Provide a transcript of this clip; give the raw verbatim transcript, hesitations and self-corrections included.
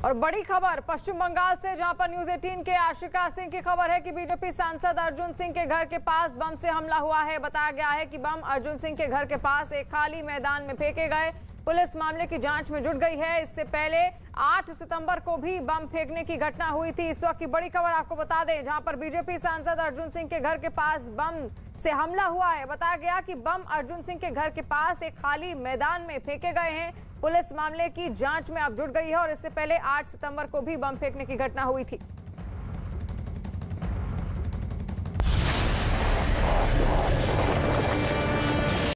और बड़ी खबर पश्चिम बंगाल से, जहां पर न्यूज अठारह के आशिका सिंह की खबर है कि बीजेपी सांसद अर्जुन सिंह के घर के पास बम से हमला हुआ है। बताया गया है कि बम अर्जुन सिंह के घर के पास एक खाली मैदान में फेंके गए। पुलिस मामले की जांच में जुट गई है। इससे पहले आठ सितंबर को भी बम फेंकने की घटना हुई थी। इस वक्त की बड़ी खबर आपको बता दें, जहां पर बीजेपी सांसद अर्जुन सिंह के घर के पास बम से हमला हुआ है। बताया गया कि बम अर्जुन सिंह के घर के पास एक खाली मैदान में फेंके गए हैं। पुलिस मामले की जांच में अब जुट गई है और इससे पहले आठ सितंबर को भी बम फेंकने की घटना हुई थी।